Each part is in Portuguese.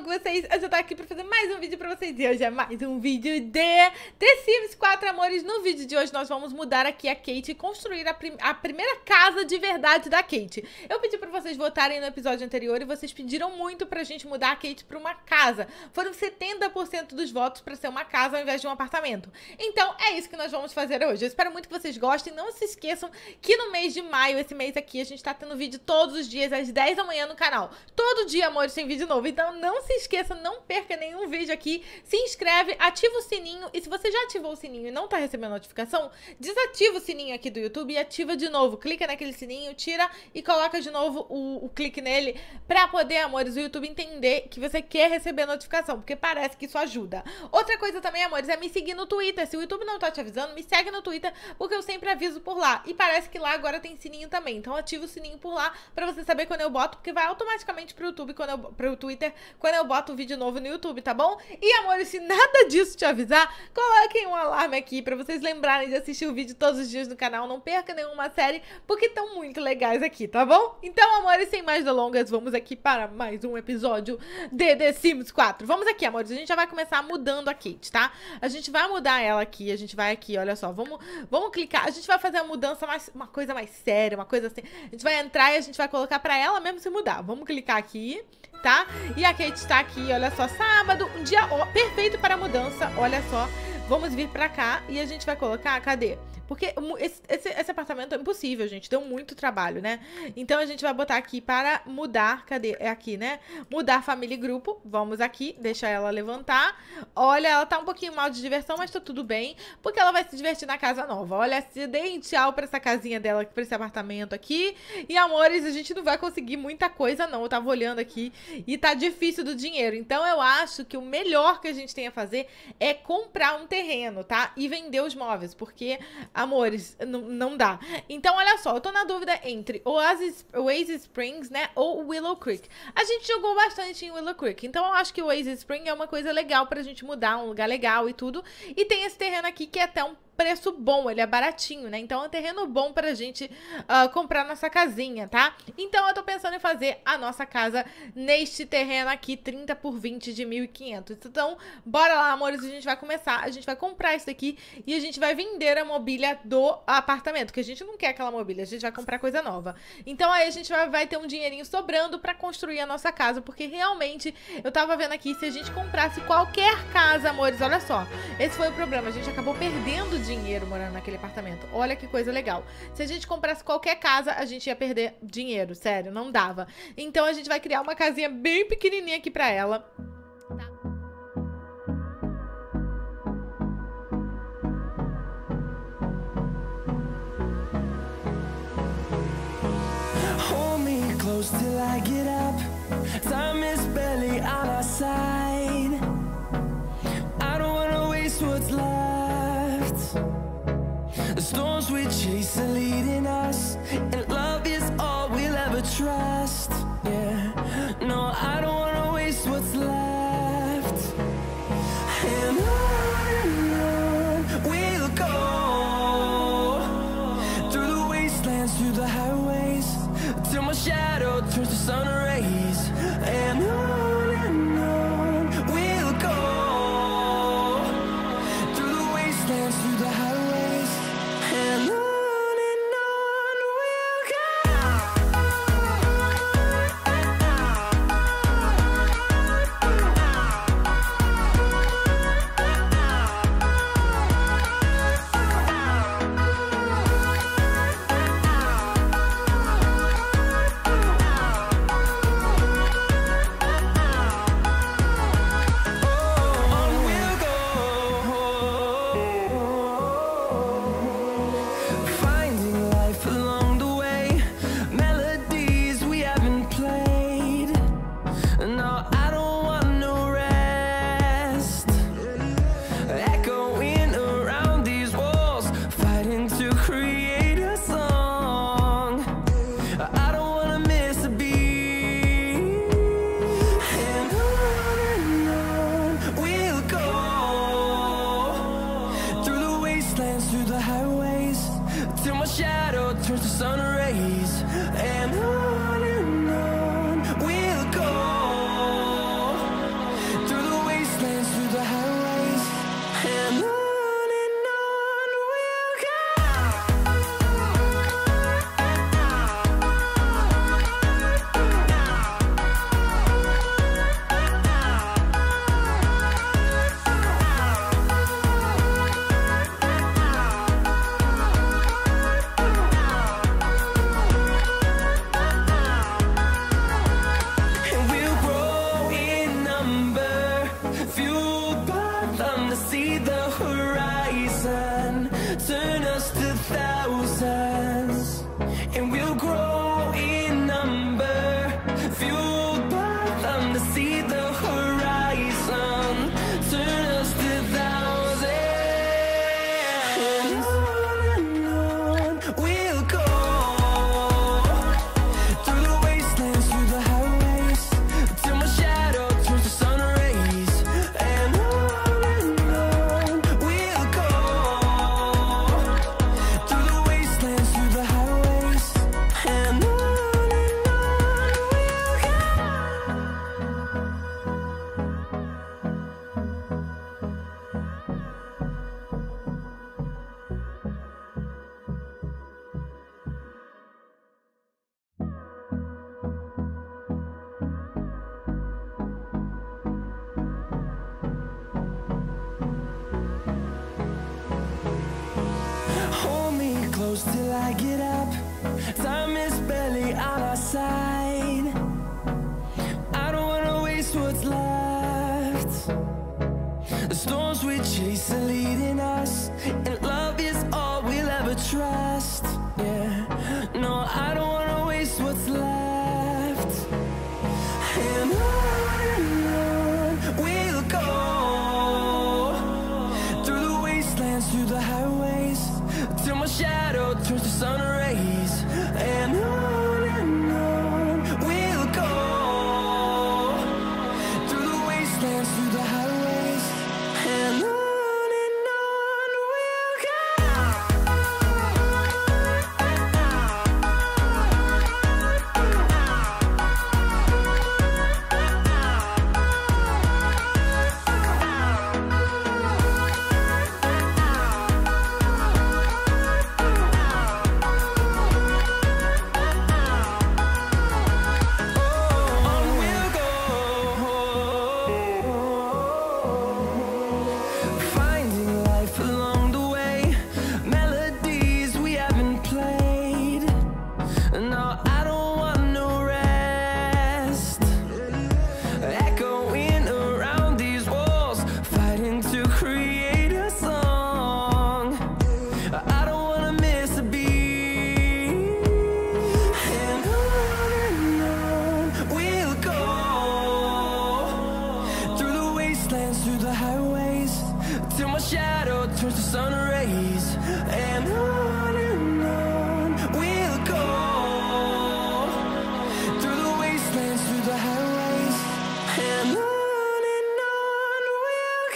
bom com vocês? Eu já tô aqui pra fazer mais um vídeo pra vocês e hoje é mais um vídeo de The Sims 4, amores. No vídeo de hoje nós vamos mudar aqui a Kate e construir a primeira casa de verdade da Kate. Eu pedi pra vocês votarem no episódio anterior e vocês pediram muito pra gente mudar a Kate pra uma casa. Foram 70% dos votos pra ser uma casa ao invés de um apartamento. Então é isso que nós vamos fazer hoje. Eu espero muito que vocês gostem. Não se esqueçam que no mês de maio, esse mês aqui, a gente tá tendo vídeo todos os dias às 10 da manhã no canal. Todo dia, amores, tem vídeo novo. Então não se esqueça, não perca nenhum vídeo aqui. Se inscreve, ativa o sininho. E se você já ativou o sininho e não tá recebendo notificação, desativa o sininho aqui do YouTube e ativa de novo. Clica naquele sininho, tira e coloca de novo o clique nele pra poder, amores, o YouTube entender que você quer receber notificação, porque parece que isso ajuda. Outra coisa também, amores, é me seguir no Twitter. Se o YouTube não tá te avisando, me segue no Twitter, porque eu sempre aviso por lá. E parece que lá agora tem sininho também. Então ativa o sininho por lá pra você saber quando eu boto, porque vai automaticamente pro YouTube, pro Twitter, quando eu boto um vídeo novo no YouTube, tá bom? E, amores, se nada disso te avisar, coloquem um alarme aqui pra vocês lembrarem de assistir o vídeo todos os dias no canal. Não perca nenhuma série, porque estão muito legais aqui, tá bom? Então, amores, sem mais delongas, vamos aqui para mais um episódio de The Sims 4. Vamos aqui, amores, a gente já vai começar mudando a Kate, tá? A gente vai mudar ela aqui, a gente vai aqui, olha só, vamos clicar, a gente vai fazer a mudança uma coisa mais séria, uma coisa assim. A gente vai entrar e a gente vai colocar pra ela mesmo se mudar. Vamos clicar aqui, tá? E a Kate tá aqui, olha só, sábado, um dia perfeito para a mudança, olha só. Vamos vir pra cá e a gente vai colocar, cadê? Porque esse apartamento é impossível, gente, deu muito trabalho, né? Então a gente vai botar aqui para mudar, cadê? É aqui, né? Mudar família e grupo, vamos aqui, deixar ela levantar. Olha, ela tá um pouquinho mal de diversão, mas tá tudo bem, porque ela vai se divertir na casa nova. Olha, se deem tchau pra essa casinha dela, pra esse apartamento aqui. E, amores, a gente não vai conseguir muita coisa, não. Eu tava olhando aqui e tá difícil do dinheiro. Então eu acho que o melhor que a gente tem a fazer é comprar um terreno, tá? E vender os móveis, porque, amores, não dá. Então, olha só, eu tô na dúvida entre Oasis Springs, né, ou Willow Creek. A gente jogou bastante em Willow Creek, então eu acho que o Oasis Springs é uma coisa legal pra gente mudar, um lugar legal e tudo. E tem esse terreno aqui que é até um preço bom, ele é baratinho, né? Então é um terreno bom pra gente comprar nossa casinha, tá? Então eu tô pensando em fazer a nossa casa neste terreno aqui, 30 por 20 de 1.500. Então, bora lá, amores, a gente vai começar, a gente vai comprar isso aqui e a gente vai vender a mobília do apartamento, que a gente não quer aquela mobília, a gente vai comprar coisa nova. Então aí a gente vai ter um dinheirinho sobrando pra construir a nossa casa, porque realmente, eu tava vendo aqui, se a gente comprasse qualquer casa, amores, olha só, esse foi o problema, a gente acabou perdendo dinheiro morando naquele apartamento. Olha que coisa legal. Se a gente comprasse qualquer casa, a gente ia perder dinheiro, sério, não dava. Então a gente vai criar uma casinha bem pequenininha aqui pra ela. Hold me close till I get up. Time is barely on our side. I don't wanna waste what's left. The storms we chase are leading us, and love is all we'll ever trust. Yeah, no, I don't wanna waste what's left. And on we'll go, through the wastelands, through the highways, till my shadow turns to sun rays. And on we'll go, through the wastelands, through the highways, and on we'll go. Through the highways, till my shadow turns to sun rays. And on we'll go. close till I get up. Time is barely on our side. I don't wanna waste what's left. The storms we chase are leading us, and love is all we'll ever trust. Yeah, no, I don't wanna waste what's left. And on we'll go, through the wastelands, through the highways, till my shadow turns to sun rays. And on we'll go, through the wastelands, through the highways, and on we'll go. Finding life along the way, melodies we haven't played. No, I don't want no rest. Echoing around these walls, fighting to create a song. I don't wanna miss a beat. And on we'll go, through the wastelands, through the highways, till my shadow turns to sun rays. And on we'll go, through the wastelands, through the highways, and on we'll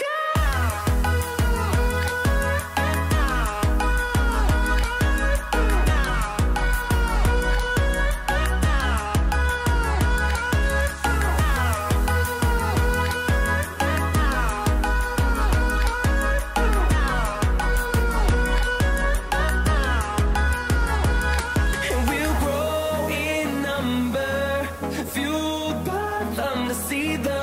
and we'll grow in number, fueled by them to see the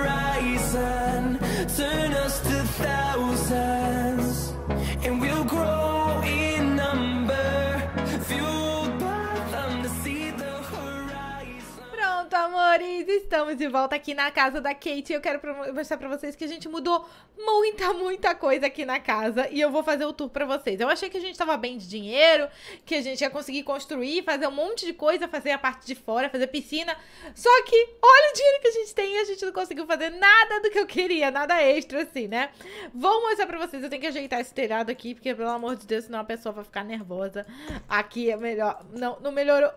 horizon, turn us to thousands. And we'll grow in number, fueled by them to see the horizon. Pronto, amores, estamos de volta aqui na casa da Kate. Eu quero mostrar pra vocês que a gente mudou muita coisa aqui na casa, e eu vou fazer o tour pra vocês. Eu achei que a gente tava bem de dinheiro, que a gente ia conseguir construir, fazer um monte de coisa, fazer a parte de fora, fazer piscina. Só que olha o dinheiro que a gente tem e a gente não conseguiu fazer nada do que eu queria, nada extra assim, né? Vou mostrar pra vocês, eu tenho que ajeitar esse telhado aqui, porque pelo amor de Deus, senão a pessoa vai ficar nervosa. Aqui é melhor. Não melhorou.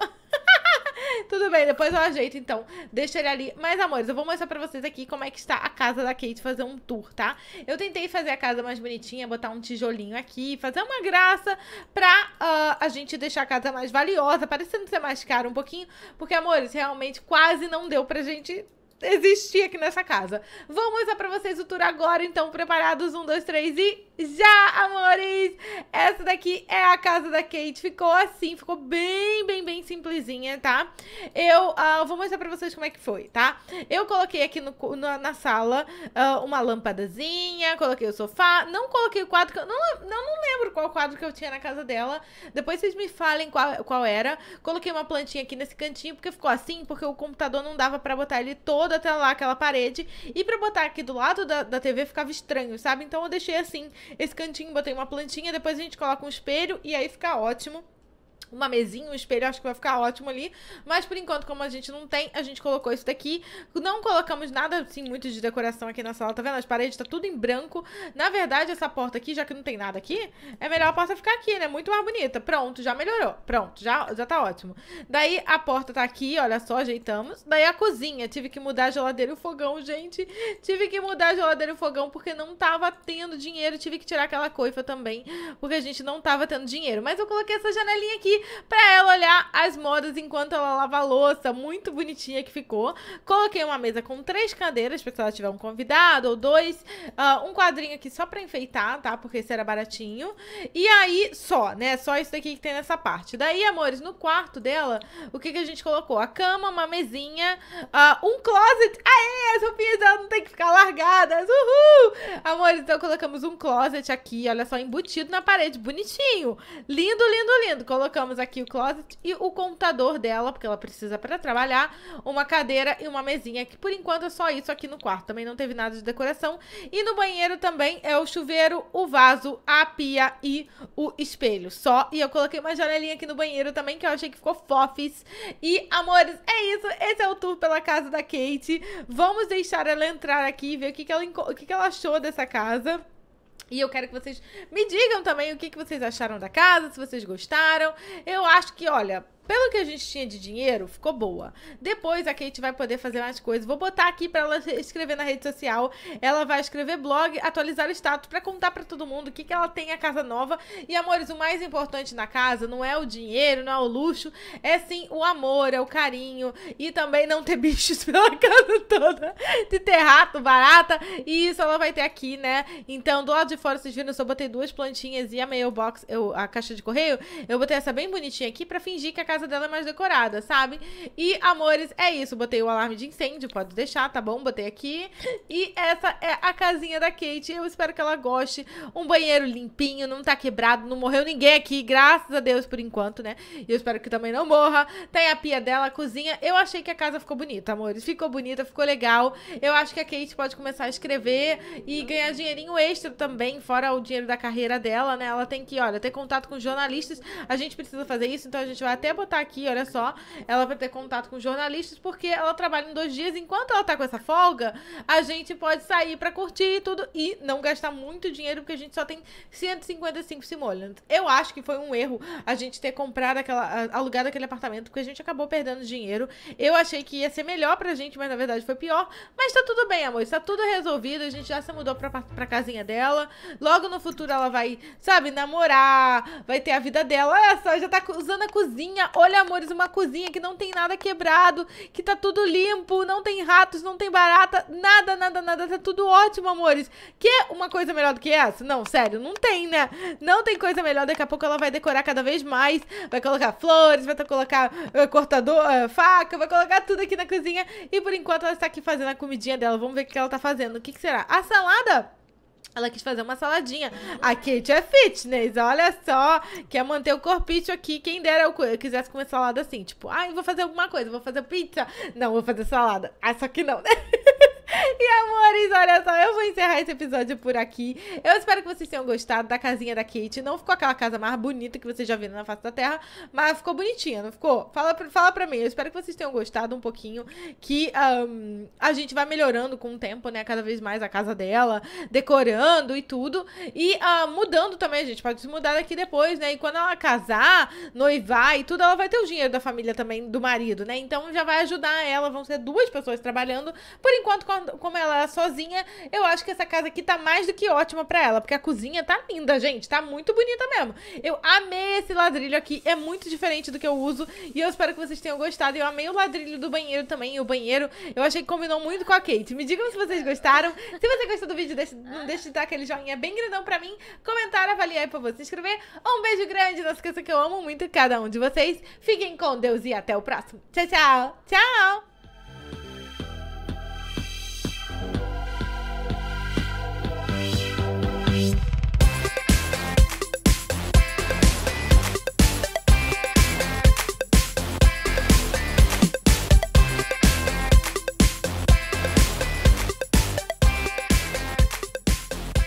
Tudo bem, depois eu ajeito, então. Deixa ele ali. Mas, amores, eu vou mostrar pra vocês aqui como é que está a casa da Kate, fazer um tour, tá? Eu tentei fazer a casa mais bonitinha, botar um tijolinho aqui, fazer uma graça pra a gente deixar a casa mais valiosa, parecendo ser mais caro um pouquinho, porque, amores, realmente quase não deu pra gente existir aqui nessa casa. Vou mostrar pra vocês o tour agora, então, preparados? 1, 2, 3 e já, amores! Essa daqui é a casa da Kate. Ficou assim, ficou bem simplesinha, tá? Eu vou mostrar pra vocês como é que foi, tá? Eu coloquei aqui na sala uma lâmpadazinha, coloquei o sofá, não coloquei o quadro, que eu não lembro qual quadro que eu tinha na casa dela. Depois vocês me falem qual era. Coloquei uma plantinha aqui nesse cantinho, porque ficou assim, porque o computador não dava pra botar ele todo até lá, aquela parede. E pra botar aqui do lado da TV ficava estranho, sabe? Então eu deixei assim, esse cantinho, botei uma plantinha, depois a gente coloca um espelho e aí fica ótimo. Uma mesinha, um espelho, acho que vai ficar ótimo ali. Mas por enquanto, como a gente não tem, a gente colocou isso daqui. Não colocamos nada, assim, muito de decoração aqui na sala, tá vendo? As paredes tá tudo em branco. Na verdade, essa porta aqui, já que não tem nada aqui, é melhor a porta ficar aqui, né? Muito mais bonita. Pronto, já melhorou. Pronto, já tá ótimo. Daí a porta tá aqui, olha só, ajeitamos. Daí a cozinha, tive que mudar a geladeira e o fogão, gente. Tive que mudar a geladeira e o fogão porque não tava tendo dinheiro. Tive que tirar aquela coifa também, porque a gente não tava tendo dinheiro. Mas eu coloquei essa janelinha aqui pra ela olhar ajudar as modas enquanto ela lava a louça. Muito bonitinha que ficou. Coloquei uma mesa com 3 cadeiras, pra se ela tiver um convidado ou 2. Um quadrinho aqui só pra enfeitar, tá? Porque esse era baratinho. E aí, só, né? Só isso daqui que tem nessa parte. Daí, amores, no quarto dela, o que a gente colocou? A cama, uma mesinha, um closet. Aê, as roupinhas dela não tem que ficar largadas. Uhul! Amores, então colocamos um closet aqui, olha só, embutido na parede, bonitinho. Lindo, lindo, lindo. Colocamos aqui o closet e o computador dela, porque ela precisa pra trabalhar, uma cadeira e uma mesinha, que por enquanto é só isso aqui no quarto. Também não teve nada de decoração. E no banheiro também é o chuveiro, o vaso, a pia e o espelho. Só. E eu coloquei uma janelinha aqui no banheiro também, que eu achei que ficou fofis. E, amores, é isso. Esse é o tour pela casa da Kate. Vamos deixar ela entrar aqui e ver o que ela achou dessa casa. E eu quero que vocês me digam também o que vocês acharam da casa, se vocês gostaram. Eu acho que, olha, pelo que a gente tinha de dinheiro, ficou boa. Depois a Kate vai poder fazer mais coisas. Vou botar aqui pra ela escrever na rede social. Ela vai escrever blog, atualizar o status pra contar pra todo mundo o que ela tem a casa nova. E, amores, o mais importante na casa não é o dinheiro, não é o luxo. É sim o amor, é o carinho. E também não ter bichos pela casa toda. De ter rato, barata. E isso ela vai ter aqui, né? Então, do lado de fora, vocês viram, eu só botei 2 plantinhas e a mailbox, a caixa de correio. Eu botei essa bem bonitinha aqui pra fingir que a casa dela é mais decorada, sabe? E, amores, é isso. Botei o alarme de incêndio, pode deixar, tá bom? Botei aqui. E essa é a casinha da Kate. Eu espero que ela goste. Um banheiro limpinho, não tá quebrado, não morreu ninguém aqui, graças a Deus, por enquanto, né? E eu espero que também não morra. Tem a pia dela, a cozinha. Eu achei que a casa ficou bonita, amores. Ficou bonita, ficou legal. Eu acho que a Kate pode começar a escrever e ganhar dinheirinho extra também, fora o dinheiro da carreira dela, né? Ela tem que, olha, ter contato com jornalistas. A gente precisa fazer isso, então a gente vai até botar aqui, olha só, ela vai ter contato com jornalistas, porque ela trabalha em 2 dias, enquanto ela tá com essa folga, a gente pode sair pra curtir e tudo, e não gastar muito dinheiro, porque a gente só tem 155 simoleons. Eu acho que foi um erro a gente ter comprado alugado aquele apartamento, porque a gente acabou perdendo dinheiro. Eu achei que ia ser melhor pra gente, mas na verdade foi pior, mas tá tudo bem, amor, tá tudo resolvido, a gente já se mudou pra casinha dela, logo no futuro ela vai, sabe, namorar, vai ter a vida dela, olha só, já tá usando a cozinha. Olha, amores, uma cozinha que não tem nada quebrado, que tá tudo limpo, não tem ratos, não tem barata, nada, nada, nada, tá tudo ótimo, amores. Quer uma coisa melhor do que essa? Não, sério, não tem, né? Não tem coisa melhor, daqui a pouco ela vai decorar cada vez mais, vai colocar flores, vai colocar cortador, faca, vai colocar tudo aqui na cozinha, e por enquanto ela está aqui fazendo a comidinha dela. Vamos ver o que ela tá fazendo. O que será? A salada? Ela quis fazer uma saladinha. A Kate é fitness, olha só. Quer manter o corpício aqui. Quem dera eu quisesse comer salada assim. Tipo, eu vou fazer alguma coisa. Vou fazer pizza. Não, vou fazer salada. Só que não, né? E, amores, olha só, eu vou encerrar esse episódio por aqui. Eu espero que vocês tenham gostado da casinha da Kate. Não ficou aquela casa mais bonita que vocês já viram na face da terra, mas ficou bonitinha, não ficou? Fala pra mim. Eu espero que vocês tenham gostado um pouquinho, que a gente vai melhorando com o tempo, né? Cada vez mais a casa dela, decorando e tudo. E mudando também, a gente pode se mudar daqui depois, né? E quando ela casar, noivar e tudo, ela vai ter o dinheiro da família também, do marido, né? Então já vai ajudar ela, vão ser 2 pessoas trabalhando. Por enquanto, como ela é sozinha, eu acho que essa casa aqui tá mais do que ótima pra ela, porque a cozinha tá linda, gente, tá muito bonita mesmo. Eu amei esse ladrilho aqui, é muito diferente do que eu uso, e eu espero que vocês tenham gostado. Eu amei o ladrilho do banheiro também, e o banheiro eu achei que combinou muito com a Kate. Me digam se vocês gostaram. Se você gostou do vídeo, não deixe de dar aquele joinha bem grandão pra mim, comentário, avaliar aí pra você se inscrever. Um beijo grande, não esqueça que eu amo muito cada um de vocês. Fiquem com Deus e até o próximo. Tchau, tchau! Tchau!